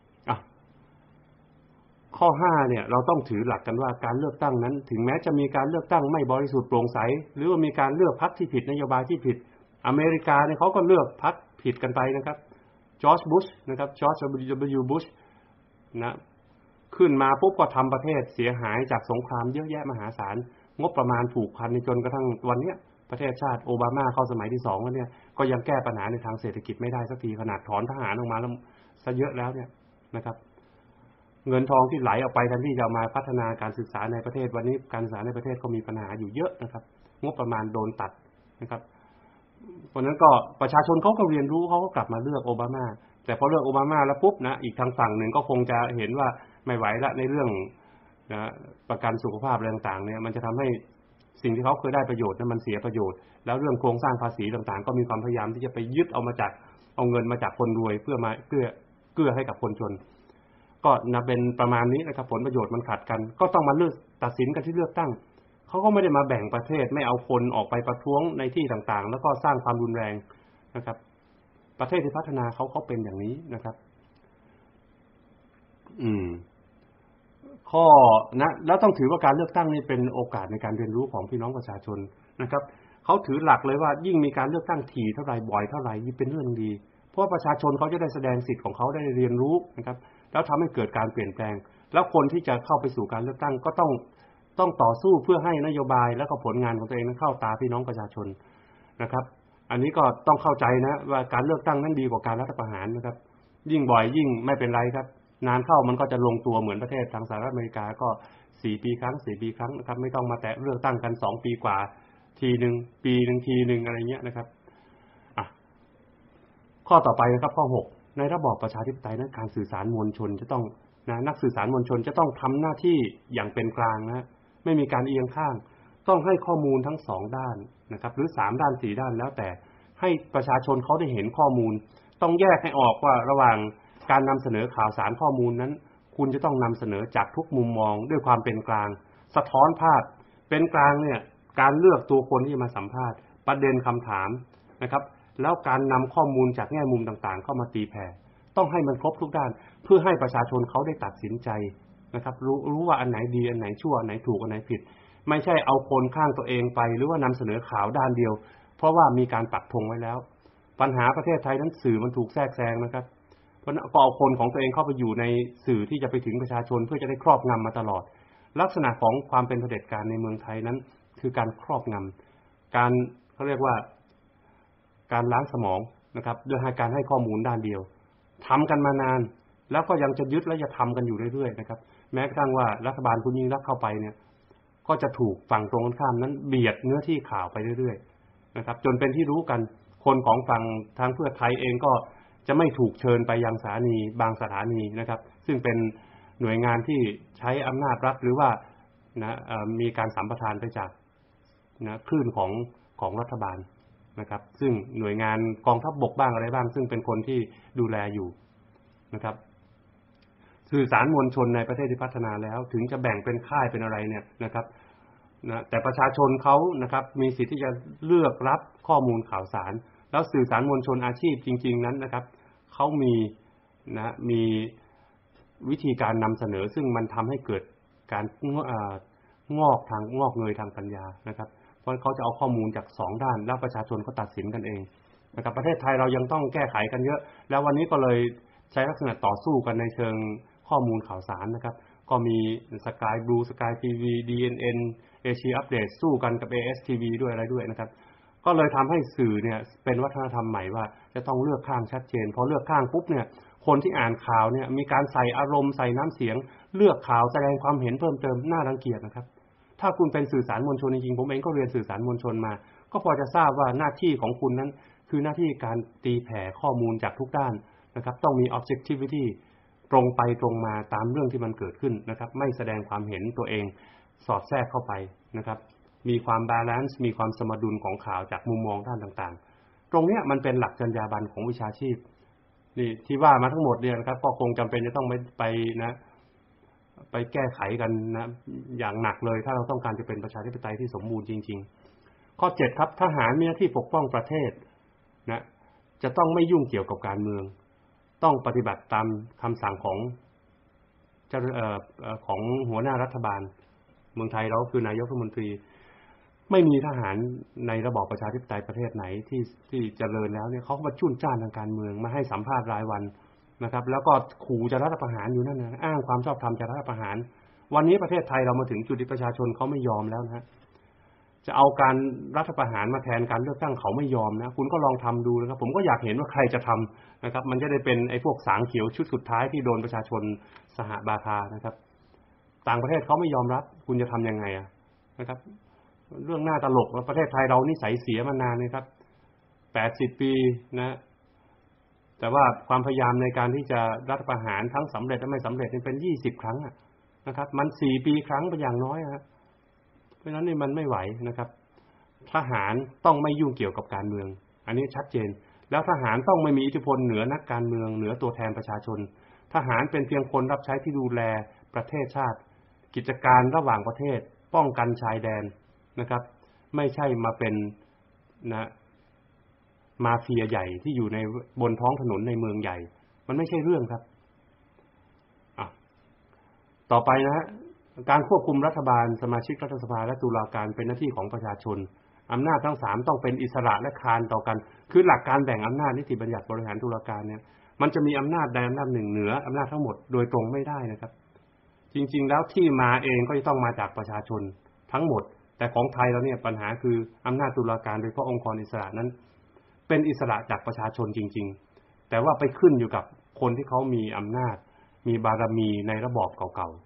ข้อ5เนี่ยเราต้องถือหลักกันว่าการเลือกตั้งนั้นถึงแม้จะมีการเลือกตั้งไม่บริสุทธิ์โปร่งใสหรือว่ามีการเลือกพรรคที่ผิดนโยบายที่ผิดอเมริกาเนี่ยเขาก็เลือกพรรคผิดกันไปนะครับจอร์จบุชนะครับจอร์จ W. บุชนะขึ้นมาปุ๊บก็ทำประเทศเสียหายจากสงครามเยอะแยะมหาศาลงบประมาณผูกพันจนกระทั่งวันนี้ประเทศชาติโอบามาเข้าสมัยที่2แล้วเนี่ยก็ยังแก้ปัญหาในทางเศรษฐกิจไม่ได้สักทีขนาดถอนทหารออกมาแล้วซะเยอะแล้วเนี่ยนะครับเงินทองที่ไหลออกไปแทนที่จะมาพัฒนาการศึกษาในประเทศวันนี้การศึกษาในประเทศก็มีปัญหาอยู่เยอะนะครับงบประมาณโดนตัดนะครับเพราะนั้นก็ประชาชนเขาก็เรียนรู้เขาก็กลับมาเลือกโอบามาแต่พอเลือกโอบามาแล้วปุ๊บนะอีกทางฝั่งหนึ่งก็คงจะเห็นว่าไม่ไหวละในเรื่องนะประกันสุขภาพอะไรต่างๆเนี่ยมันจะทำให้สิ่งที่เขาเคยได้ประโยชน์นั้นมันเสียประโยชน์แล้วเรื่องโครงสร้างภาษีต่างๆก็มีความพยายามที่จะไปยึดเอาเงินมาจากคนรวยเพื่อมาเกื้อให้กับคนจนก็นับเป็นประมาณนี้นะครับผลประโยชน์มันขัดกันก็ต้องมาเลือกตัดสินกันที่เลือกตั้งเขาก็ไม่ได้มาแบ่งประเทศไม่เอาคนออกไปประท้วงในที่ต่างๆแล้วก็สร้างความรุนแรงนะครับประเทศที่พัฒนาเขาเป็นอย่างนี้นะครับข้อนะแล้วต้องถือว่าการเลือกตั้งนี่เป็นโอกาสในการเรียนรู้ของพี่น้องประชาชนนะครับเขาถือหลักเลยว่ายิ่งมีการเลือกตั้งถี่เท่าไหร่บ่อยเท่าไหร่ยิ่งเป็นเรื่องดีเพราะประชาชนเขาจะได้แสดงสิทธิ์ของเขาได้เรียนรู้นะครับแล้วทำให้เกิดการเปลี่ยนแปลงแล้วคนที่จะเข้าไปสู่การเลือกตั้งก็ต้องต่อสู้เพื่อให้นโยบายและก็ผลงานของตัวเองนั้นเข้าตาพี่น้องประชาชนนะครับอันนี้ก็ต้องเข้าใจนะว่าการเลือกตั้งนั้นดีกว่าการรัฐประหารนะครับยิ่งบ่อยยิ่งไม่เป็นไรครับนานเข้ามันก็จะลงตัวเหมือนประเทศทางสหรัฐอเมริกาก็ 4 ปีครั้ง4 ปีครั้งนะครับไม่ต้องมาแตะเลือกตั้งกัน2 ปีกว่าทีนึงปีนึงทีนึงอะไรเงี้ยนะครับข้อต่อไปนะครับข้อ6ในระบอบประชาธิปไตยนั้นการสื่อสารมวลชนจะต้องนักสื่อสารมวลชนจะต้องทำหน้าที่อย่างเป็นกลางนะไม่มีการเอียงข้างต้องให้ข้อมูลทั้ง2 ด้านนะครับหรือ3 ด้าน 4 ด้านแล้วแต่ให้ประชาชนเขาได้เห็นข้อมูลต้องแยกให้ออกว่าระหว่างการนำเสนอข่าวสารข้อมูลนั้นคุณจะต้องนำเสนอจากทุกมุมมองด้วยความเป็นกลางสะท้อนภาพเป็นกลางเนี่ยการเลือกตัวคนที่มาสัมภาษณ์ประเด็นคำถามนะครับแล้วการนำข้อมูลจากแง่มุมต่างๆเข้ามาตีแผ่ต้องให้มันครบทุกด้านเพื่อให้ประชาชนเขาได้ตัดสินใจนะครับรู้ว่าอันไหนดีอันไหนชั่วอันไหนถูกอันไหนผิดไม่ใช่เอาคนข้างตัวเองไปหรือว่านำเสนอข่าวด้านเดียวเพราะว่ามีการปักธงไว้แล้วปัญหาประเทศไทยนั้นสื่อมันถูกแทรกแซงนะครับเพราะก็เอาคนของตัวเองเข้าไปอยู่ในสื่อที่จะไปถึงประชาชนเพื่อจะได้ครอบงำมาตลอดลักษณะของความเป็นเผด็จการในเมืองไทยนั้นคือการครอบงำการเขาเรียกว่าการล้างสมองนะครับด้วยการให้ข้อมูลด้านเดียวทำกันมานานแล้วก็ยังจะยึดและจะทำกันอยู่เรื่อยๆนะครับแม้กระทั่งว่ารัฐบาลคุณยิ่งรักเข้าไปเนี่ยก็จะถูกฝั่งตรงกันข้ามนั้นเบียดเนื้อที่ข่าวไปเรื่อยๆนะครับจนเป็นที่รู้กันคนของฝั่งทางเพื่อไทยเองก็จะไม่ถูกเชิญไปยังสถานีบางสถานีนะครับซึ่งเป็นหน่วยงานที่ใช้อำนาจรัฐหรือว่ามีการสัมปทานไปจากคลื่นของรัฐบาลนะครับซึ่งหน่วยงานกองทัพบกบ้างอะไรบ้างซึ่งเป็นคนที่ดูแลอยู่นะครับสื่อสารมวลชนในประเทศที่พัฒนาแล้วถึงจะแบ่งเป็นค่ายเป็นอะไรเนี่ยนะครับแต่ประชาชนเขานะครับมีสิทธิ์ที่จะเลือกรับข้อมูลข่าวสารแล้วสื่อสารมวลชนอาชีพจริงๆนั้นนะครับเขามีวิธีการนำเสนอซึ่งมันทำให้เกิดการงอกเงยทางปัญญานะครับเพราะเขาจะเอาข้อมูลจาก2 ด้านแล้วประชาชนก็ตัดสินกันเองนะครับประเทศไทยเรายังต้องแก้ไขกันเยอะแล้ววันนี้ก็เลยใช้ลักษณะต่อสู้กันในเชิงข้อมูลข่าวสารนะครับก็มีสกายบลูสกายทีวี DNN เอเชียอัปเดตสู้กันกับ ASTV ด้วยอะไรด้วยนะครับก็เลยทำให้สื่อเนี่ยเป็นวัฒนธรรมใหม่ว่าจะต้องเลือกข้างชัดเจนพอเลือกข้างปุ๊บเนี่ยคนที่อ่านข่าวเนี่ยมีการใส่อารมณ์ใส่น้ำเสียงเลือกข่าวแสดงความเห็นเพิ่มเติมน่ารังเกียจนะครับถ้าคุณเป็นสื่อสารมวลชนจริงๆผมเองก็เรียนสื่อสารมวลชนมาก็พอจะทราบว่าหน้าที่ของคุณนั้นคือหน้าที่การตีแผ่ข้อมูลจากทุกด้านนะครับต้องมี objectivity ตรงไปตรงมาตามเรื่องที่มันเกิดขึ้นนะครับไม่แสดงความเห็นตัวเองสอดแทรกเข้าไปนะครับมีความบาลานซ์มีความสมดุลของข่าวจากมุมมองด้านต่างๆตรงนี้มันเป็นหลักจรรยาบรรณของวิชาชีพนี่ที่ว่ามาทั้งหมดเนี่ยนะครับก็คงจำเป็นจะต้องไปแก้ไขกันอย่างหนักเลยถ้าเราต้องการจะเป็นประชาธิปไตยที่สมบูรณ์จริงๆข้อ7ครับทหารมีหน้าที่ปกป้องประเทศจะต้องไม่ยุ่งเกี่ยวกับการเมืองต้องปฏิบัติตามคำสั่งของหัวหน้ารัฐบาลเมืองไทยเราคือนายกรัฐมนตรีไม่มีทหารในระบอบประชาธิปไตยประเทศไหนที่เจริญแล้วเนี่ยเขามาจุ้นจ้านทางการเมืองมาให้สัมภาษณ์รายวันนะครับแล้วก็ขู่จะรัฐประหารอยู่นั่นนะอ้างความชอบธรรมจะรัฐประหารวันนี้ประเทศไทยเรามาถึงจุดที่ประชาชนเขาไม่ยอมแล้วนะจะเอาการรัฐประหารมาแทนการเลือกตั้งเขาไม่ยอมนะคุณก็ลองทำดูนะครับผมก็อยากเห็นว่าใครจะทำนะครับมันจะได้เป็นไอ้พวกสางเขียวชุดสุดท้ายที่โดนประชาชนสหบาทานะครับต่างประเทศเขาไม่ยอมรับคุณจะทำยังไงนะครับเรื่องน่าตลกว่าประเทศไทยเรานิสัยเสียมานานนะครับ80 ปีนะแต่ว่าความพยายามในการที่จะรัฐประหารทั้งสำเร็จและไม่สำเร็จเป็น20 ครั้งนะครับมัน4 ปีครั้งเป็นอย่างน้อยเพราะฉะนั้นนี่มันไม่ไหวนะครับทหารต้องไม่ยุ่งเกี่ยวกับการเมืองอันนี้ชัดเจนแล้วทหารต้องไม่มีอิทธิพลเหนือนักการเมืองเหนือตัวแทนประชาชนทหารเป็นเพียงคนรับใช้ที่ดูแลประเทศชาติกิจการระหว่างประเทศป้องกันชายแดนนะครับไม่ใช่มาเป็นมาเฟียใหญ่ที่อยู่ในบนท้องถนนในเมืองใหญ่มันไม่ใช่เรื่องครับต่อไปการควบคุมรัฐบาลสมาชิกรัฐสภาและตุลาการเป็นหน้าที่ของประชาชนอำนาจทั้ง3ต้องเป็นอิสระและคานต่อกันคือหลักการแบ่งอำนาจนิติบัญญัติบริหารตุลาการเนี่ยมันจะมีอำนาจใดอำนาจหนึ่งเหนืออำนาจทั้งหมดโดยตรงไม่ได้นะครับจริงๆแล้วที่มาเองก็จะต้องมาจากประชาชนทั้งหมดแต่ของไทยเราเนี่ยปัญหาคืออำนาจตุลาการโดยเฉพาะองค์กรอิสระนั้นเป็นอิสระจากประชาชนจริงๆแต่ว่าไปขึ้นอยู่กับคนที่เขามีอำนาจมีบารมีในระบอบเก่าๆเพ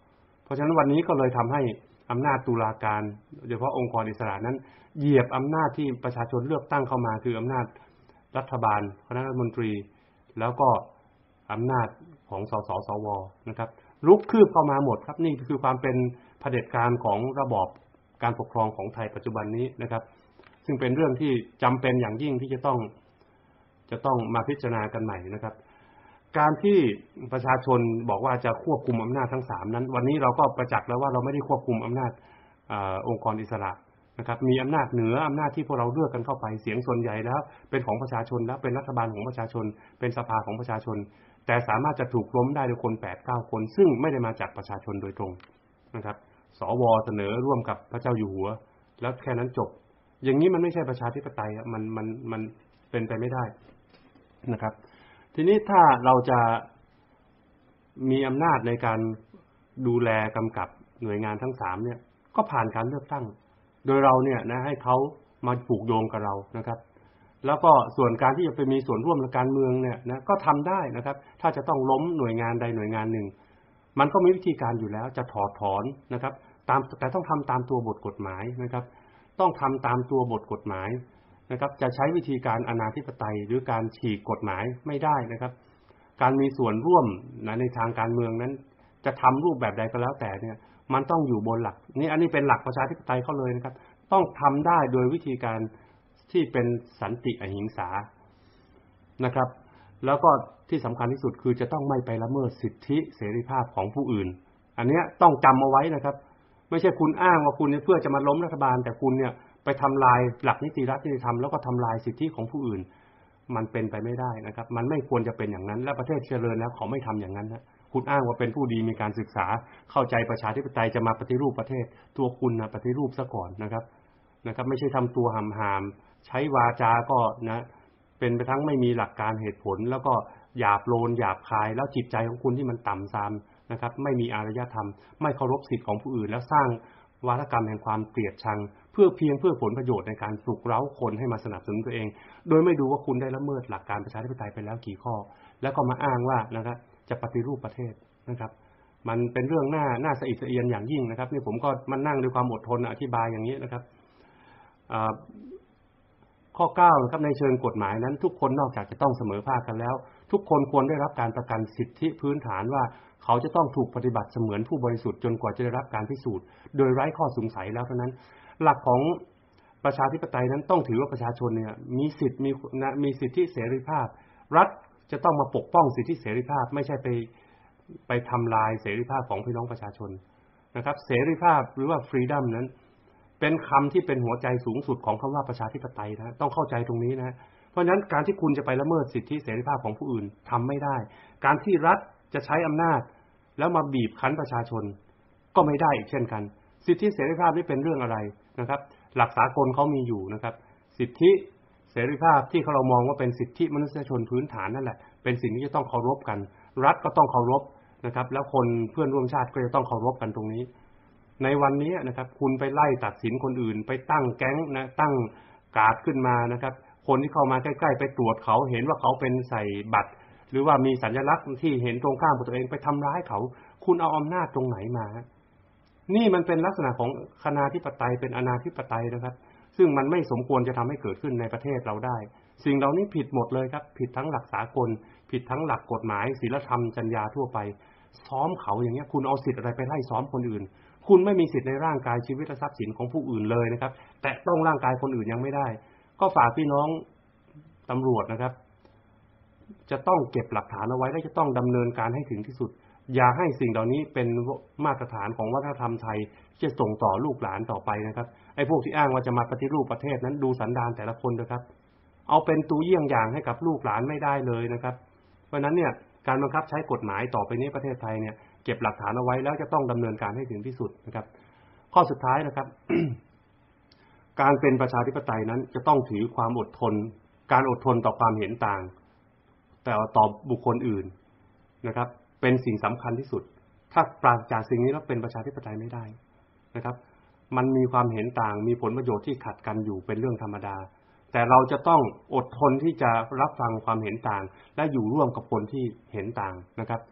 ราะฉะนั้นวันนี้ก็เลยทำให้อำนาจตุลาการโดยเฉพาะองค์กรอิสระนั้นเหยียบอำนาจที่ประชาชนเลือกตั้งเข้ามาคืออำนาจรัฐบาลคณะรัฐมนตรีแล้วก็อำนาจของสสวนะครับลุกคืบเข้ามาหมดครับนี่คือความเป็นเผด็จการของระบอบการปกครองของไทยปัจจุบันนี้นะครับซึ่งเป็นเรื่องที่จำเป็นอย่างยิ่งที่จะต้องมาพิจารณากันใหม่นะครับการที่ประชาชนบอกว่าจะควบคุมอำนาจทั้ง3นั้นวันนี้เราก็ประจักษ์แล้วว่าเราไม่ได้ควบคุมอำนาจองค์กรอิสระนะครับมีอำนาจเหนืออำนาจที่พวกเราเลือกกันเข้าไปเสียงส่วนใหญ่แล้วเป็นของประชาชนแล้วเป็นรัฐบาลของประชาชนเป็นสภาของประชาชนแต่สามารถจะถูกล้มได้โดยคน 8-9 คนซึ่งไม่ได้มาจากประชาชนโดยตรงนะครับสวเสนอร่วมกับพระเจ้าอยู่หัวแล้วแค่นั้นจบอย่างนี้มันไม่ใช่ประชาธิปไตยมันเป็นไปไม่ได้นะครับทีนี้ถ้าเราจะมีอำนาจในการดูแลกำกับหน่วยงานทั้ง3เนี่ยก็ผ่านการเลือกตั้งโดยเราเนี่ยนะให้เขามาผูกโยงกับเรานะครับแล้วก็ส่วนการที่จะไปมีส่วนร่วมในการเมืองเนี่ยนะก็ทำได้นะครับถ้าจะต้องล้มหน่วยงานใดหน่วยงานหนึ่งมันก็มีวิธีการอยู่แล้วจะถอดถอนนะครับแต่ต้องทำตามตัวบทกฎหมายนะครับต้องทำตามตัวบทกฎหมายนะครับจะใช้วิธีการอนาธิปไตยหรือการฉีกกฎหมายไม่ได้นะครับการมีส่วนร่วมในทางการเมืองนั้นจะทำรูปแบบใดก็แล้วแต่เนี่ยมันต้องอยู่บนหลักนี่อันนี้เป็นหลักประชาธิปไตยเขาเลยนะครับต้องทำได้โดยวิธีการที่เป็นสันติอหิงสานะครับแล้วก็ที่สำคัญที่สุดคือจะต้องไม่ไปละเมิดสิทธิเสรีภาพของผู้อื่นอันนี้ต้องจำเอาไว้นะครับไม่ใช่คุณอ้างว่าคุณเนี่ยเพื่อจะมาล้มรัฐบาลแต่คุณเนี่ยไปทำลายหลักนิติรัฐนิติธรรมแล้วก็ทำลายสิทธิของผู้อื่นมันเป็นไปไม่ได้นะครับมันไม่ควรจะเป็นอย่างนั้นและประเทศเจริญแล้วเขาไม่ทำอย่างนั้นนะคุณอ้างว่าเป็นผู้ดีมีการศึกษาเข้าใจประชาธิปไตยจะมาปฏิรูปประเทศตัวคุณนะปฏิรูปซะก่อนนะครับไม่ใช่ทำตัวหามใช้วาจาก็นะเป็นไปทั้งไม่มีหลักการเหตุผลแล้วก็หยาบโลนหยาบคายแล้วจิตใจของคุณที่มันต่ำทรามนะครับไม่มีอารยธรรมไม่เคารพสิทธิของผู้อื่นแล้วสร้างวาทกรรมแห่งความเกลียดชังเพื่อผลประโยชน์ในการปลุกเร้าคนให้มาสนับสนุนตัวเองโดยไม่ดูว่าคุณได้ละเมิดหลักการประชาธิปไตยไปแล้วกี่ข้อแล้วก็มาอ้างว่านะครับจะปฏิรูปประเทศนะครับมันเป็นเรื่องน่าสะอิดสะเอียนอย่างยิ่งนะครับนี่ผมก็มานั่งด้วยความอดทนอธิบายอย่างนี้นะครับข้อ9นะครับในเชิงกฎหมายนั้นทุกคนนอกจากจะต้องเสมอภาคกันแล้วทุกคนควรได้รับการประกันสิทธิพื้นฐานว่าเขาจะต้องถูกปฏิบัติเสมือนผู้บริสุทธิ์จนกว่าจะได้รับการพิสูจน์โดยไร้ข้อสงสัยแล้วเท่านั้นหลักของประชาธิปไตยนั้นต้องถือว่าประชาชนเนี่ยมีสิทธิเสรีภาพรัฐจะต้องมาปกป้องสิทธิเสรีภาพไม่ใช่ไปทำลายเสรีภาพของพี่น้องประชาชนนะครับเสรีภาพหรือว่า freedom นั้นเป็นคำที่เป็นหัวใจสูงสุดของคำว่าประชาธิปไตยนะต้องเข้าใจตรงนี้นะเพราะฉะนั้นการที่คุณจะไปละเมิดสิทธิเสรีภาพของผู้อื่นทำไม่ได้การที่รัฐจะใช้อำนาจแล้วมาบีบคั้นประชาชนก็ไม่ได้อีกเช่นกันสิทธิเสรีภาพนี่เป็นเรื่องอะไรนะครับหลักสากลเขามีอยู่นะครับสิทธิเสรีภาพที่เรามองว่าเป็นสิทธิมนุษยชนพื้นฐานนั่นแหละเป็นสิ่งที่จะต้องเคารพกันรัฐก็ต้องเคารพนะครับแล้วคนเพื่อนร่วมชาติก็จะต้องเคารพกันตรงนี้ในวันนี้นะครับคุณไปไล่ตัดสินคนอื่นไปตั้งแก๊งนะตั้งการ์ดขึ้นมานะครับคนที่เข้ามาใกล้ๆไปตรวจเขาเห็นว่าเขาเป็นใส่บัตรหรือว่ามีสัญลักษณ์ที่เห็นตรงข้ามกับตัวเองไปทำร้ายเขาคุณเอาอำนาจตรงไหนมานี่มันเป็นลักษณะของคณาธิปไตยเป็นอนาธิปไตยนะครับซึ่งมันไม่สมควรจะทำให้เกิดขึ้นในประเทศเราได้สิ่งเหล่านี้ผิดหมดเลยครับผิดทั้งหลักสากลผิดทั้งหลักกฎหมายศีลธรรมจรรยาทั่วไปซ้อมเขาอย่างเงี้ยคุณเอาสิทธิ์อะไรไปไล่ซ้อมคนอื่นคุณไม่มีสิทธิ์ในร่างกายชีวิตและทรัพย์สินของผู้อื่นเลยนะครับแต่ต้องร่างกายคนอื่นยังไม่ได้ก็ฝากพี่น้องตำรวจนะครับจะต้องเก็บหลักฐานเอาไว้และจะต้องดำเนินการให้ถึงที่สุดอย่าให้สิ่งเหล่านี้เป็นมาตรฐานของวัฒนธรรมไทยที่จะส่งต่อลูกหลานต่อไปนะครับไอ้พวกที่อ้างว่าจะมาปฏิรูปประเทศนั้นดูสันดานแต่ละคนนะครับเอาเป็นตัวเยี่ยงอย่างให้กับลูกหลานไม่ได้เลยนะครับเพราะนั้นเนี่ยการบังคับใช้กฎหมายต่อไปนี้ประเทศไทยเนี่ยเก็บหลักฐานเอาไว้แล้วจะต้องดำเนินการให้ถึงที่สุดนะครับข้อสุดท้ายนะครับ การเป็นประชาธิปไตยนั้นจะต้องถือความอดทนการอดทนต่อความเห็นต่างแต่ต่อบุคคลอื่นนะครับเป็นสิ่งสำคัญที่สุดถ้าปราศจากสิ่งนี้แล้วเป็นประชาธิปไตยไม่ได้นะครับมันมีความเห็นต่างมีผลประโยชน์ที่ขัดกันอยู่เป็นเรื่องธรรมดาแต่เราจะต้องอดทนที่จะรับฟังความเห็นต่างและอยู่ร่วมกับคนที่เห็นต่างนะครับ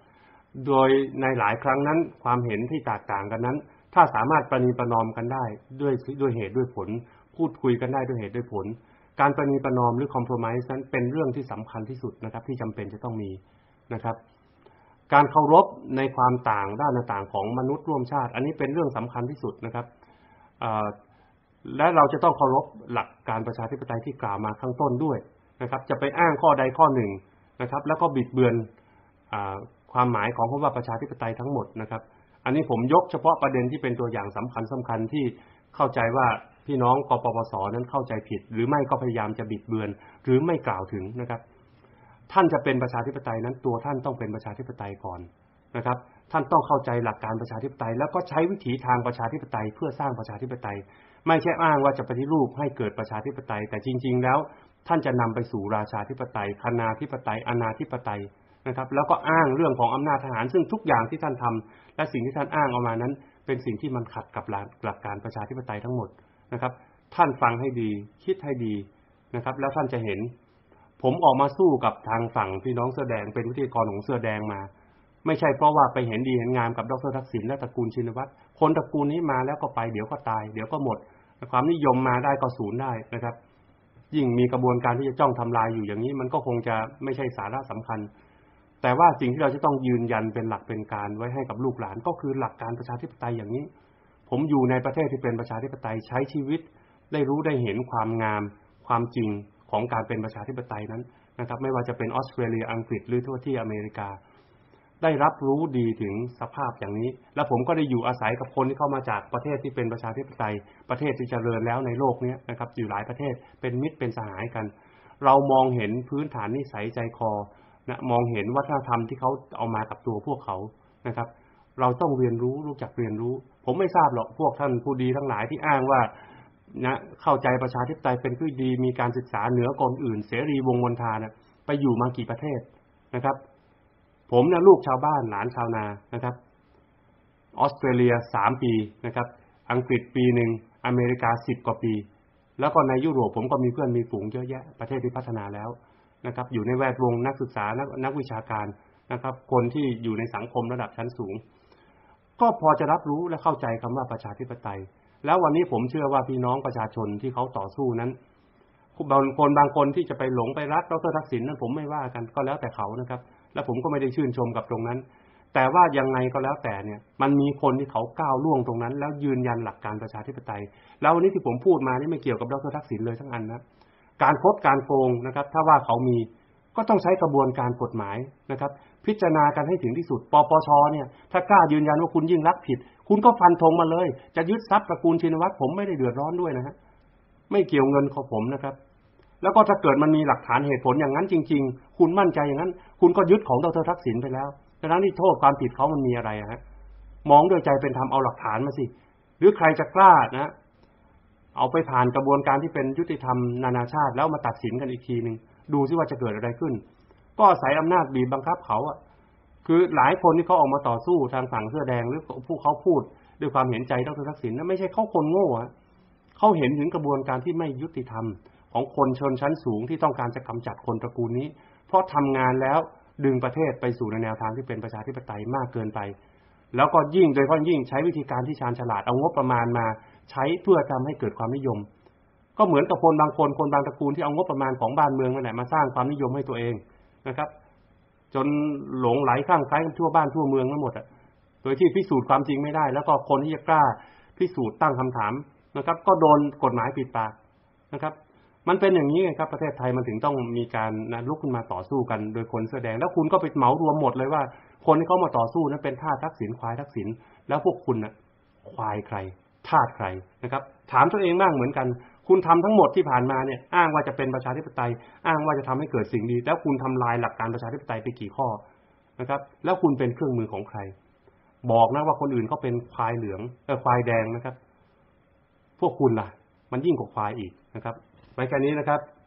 โดยในหลายครั้งนั้นความเห็นที่แตกต่างกันนั้นถ้าสามารถประนีประนอมกันได้ด้วยเหตุด้วยผลพูดคุยกันได้ด้วยเหตุด้วยผลการประนีประนอมหรือคอมโพรไมซ์นั้นเป็นเรื่องที่สำคัญที่สุดนะครับที่จำเป็นจะต้องมีนะครับการเคารพในความต่างด้านต่างของมนุษย์ร่วมชาติอันนี้เป็นเรื่องสำคัญที่สุดนะครับและเราจะต้องเคารพหลักการประชาธิปไตยที่กล่าวมาข้างต้นด้วยนะครับจะไปอ้างข้อใดข้อหนึ่งนะครับแล้วก็บิดเบือนความหมายของคำว่าประชาธิปไตยทั้งหมดนะครับอันนี้ผมยกเฉพาะประเด็นที่เป็นตัวอย่างสำคัญที่เข้าใจว่าพี่น้องกปปส.นั้นเข้าใจผิดหรือไม่ก็พยายามจะบิดเบือนหรือไม่กล่าวถึงนะครับท่านจะเป็นประชาธิปไตยนั้นตัวท่านต้องเป็นประชาธิปไตยก่อนนะครับท่านต้องเข้าใจหลักการประชาธิปไตยแล้วก็ใช้วิถีทางประชาธิปไตยเพื่อสร้างประชาธิปไตยไม่ใช่อ้างว่าจะปฏิรูปให้เกิดประชาธิปไตยแต่จริงๆแล้วท่านจะนำไปสู่ราชาธิปไตยคณาธิปไตยอนาธิปไตยนะครับแล้วก็อ้างเรื่องของอำนาจทหารซึ่งทุกอย่างที่ท่านทำและสิ่งที่ท่านอ้างออกมานั้นเป็นสิ่งที่มันขัดกับหลักการประชาธิปไตยทั้งหมดนะครับท่านฟังให้ดีคิดให้ดีนะครับแล้วท่านจะเห็นผมออกมาสู้กับทางฝั่งพี่น้องเสื้อแดงเป็นวิทยากรของเสื้อแดงมาไม่ใช่เพราะว่าไปเห็นดีเห็นงามกับดร.ทักษิณและตระกูลชินวัตรคนตระกูลนี้มาแล้วก็ไปเดี๋ยวก็ตายเดี๋ยวก็หมดความนิยมมาได้ก็สูญได้นะครับยิ่งมีกระบวนการที่จะจ้องทำลายอยู่อย่างนี้มันก็คงจะไม่ใช่สาระสำคัญแต่ว่าสิ่งที่เราจะต้องยืนยันเป็นหลักเป็นการไว้ให้กับลูกหลานก็คือหลักการประชาธิปไตยอย่างนี้ผมอยู่ในประเทศที่เป็นประชาธิปไตยใช้ชีวิตได้รู้ได้เห็นความงามความจริงของการเป็นประชาธิปไตยนั้นนะครับไม่ว่าจะเป็นออสเตรเลียอังกฤษหรือทั่วที่อเมริกาได้รับรู้ดีถึงสภาพอย่างนี้และผมก็ได้อยู่อาศัยกับคนที่เข้ามาจากประเทศที่เป็นประชาธิปไตยประเทศที่เจริญแล้วในโลกนี้นะครับอยู่หลายประเทศเป็นมิตรเป็นสหายกันเรามองเห็นพื้นฐานนิสัยใจคอนะมองเห็นวัฒนธรรมที่เขาเอามากับตัวพวกเขานะครับเราต้องเรียนรู้จักเรียนรู้ผมไม่ทราบหรอกพวกท่านผู้ดีทั้งหลายที่อ้างว่านะเข้าใจประชาธิปไตยเป็นผู้ดีมีการศึกษาเหนือคนอื่นเสรีวงศ์มนทานะไปอยู่มากี่ประเทศนะครับผมนะลูกชาวบ้านหลานชาวนานะครับออสเตรเลีย3 ปีนะครับอังกฤษปีนึงอเมริกา10 กว่าปีแล้วก็ในยุโรปผมก็มีเพื่อนมีฝูงเยอะแยะประเทศที่พัฒนาแล้วนะครับอยู่ในแวดวงนักศึกษานักวิชาการนะครับคนที่อยู่ในสังคมระดับชั้นสูงก็พอจะรับรู้และเข้าใจคำว่าประชาธิปไตยแล้ววันนี้ผมเชื่อว่าพี่น้องประชาชนที่เขาต่อสู้นั้นบางคนที่จะไปหลงไปรักดร.ทักษิณนั้นผมไม่ว่ากันก็แล้วแต่เขานะครับและผมก็ไม่ได้ชื่นชมกับตรงนั้นแต่ว่ายังไงก็แล้วแต่เนี่ยมันมีคนที่เขาก้าวล่วงตรงนั้นแล้วยืนยันหลักการประชาธิปไตยแล้ววันนี้ที่ผมพูดมานี่ไม่เกี่ยวกับดร.ทักษิณเลยทั้งอันนะการคดการโกงนะครับถ้าว่าเขามีก็ต้องใช้กระบวนการกฎหมายนะครับพิจารณากันให้ถึงที่สุดปปชเนี่ยถ้ากล้ายืนยันว่าคุณยิ่งลักษณ์ผิดคุณก็ฟันธงมาเลยจะยึดทรัพย์ตระกูลชินวัตรผมไม่ได้เดือดร้อนด้วยนะฮะไม่เกี่ยวเงินของผมนะครับแล้วก็ถ้าเกิดมันมีหลักฐานเหตุผลอย่างนั้นจริงๆคุณมั่นใจอย่างนั้นคุณก็ยึดของดร.ทักษิณไปแล้วดังนั้นที่โทษความผิดเขามันมีอะไรฮะมองด้วยใจเป็นธรรมเอาหลักฐานมาสิหรือใครจะกล้านะเอาไปผ่านกระบวนการที่เป็นยุติธรรมนานาชาติแล้วมาตัดสินกันอีกทีนึงดูซิว่าจะเกิดอะไรขึ้นก็อาศัยอำนาจบีบบังคับเขาอ่ะคือหลายคนที่เขาออกมาต่อสู้ทางฝั่งเสื้อแดงหรือผู้เขาพูดด้วยความเห็นใจดร.ทักษิณนั้นไม่ใช่เขาคนโง่ฮะเขาเห็นถึงกระบวนการที่ไม่ยุติธรรมของคนชนชั้นสูงที่ต้องการจะกำจัดคนตระกูลนี้เพราะทำงานแล้วดึงประเทศไปสู่ในแนวทางที่เป็นประชาธิปไตยมากเกินไปแล้วก็ยิ่งโดยเฉพาะยิ่งใช้วิธีการที่ชาญฉลาดเอางบประมาณมาใช้เพื่อทำให้เกิดความนิยมก็เหมือนกับคนบางตระกูลที่เอางบประมาณของบ้านเมืองนั่นแหละมาสร้างความนิยมให้ตัวเองนะครับจนหลงไหลคลั่งไคล้ทั่วบ้านทั่วเมืองทั้งหมดอ่ะโดยที่พิสูจน์ความจริงไม่ได้แล้วก็คนที่จะกล้าพิสูจน์ตั้งคำถามนะครับก็โดนกฎหมายปิดปากนะครับมันเป็นอย่างนี้ไงครับประเทศไทยมันถึงต้องมีการลุกขึ้นมาต่อสู้กันโดยคนเสื้อแดงแล้วคุณก็ไปเหมารวมหมดเลยว่าคนที่เขามาต่อสู้นั้นเป็นทาสทักษิณควายทักษิณแล้วพวกคุณน่ะควายใครทาสใครนะครับถามตัวเองบ้างเหมือนกันคุณทำทั้งหมดที่ผ่านมาเนี่ยอ้างว่าจะเป็นประชาธิปไตยอ้างว่าจะทำให้เกิดสิ่งดีแล้วคุณทำลายหลักการประชาธิปไตยไปกี่ข้อนะครับแล้วคุณเป็นเครื่องมือของใครบอกนะว่าคนอื่นเขาเป็นควายเหลืองควายแดงนะครับพวกคุณล่ะมันยิ่งกว่าควายอีกนะครับไว้แค่นี้นะครับ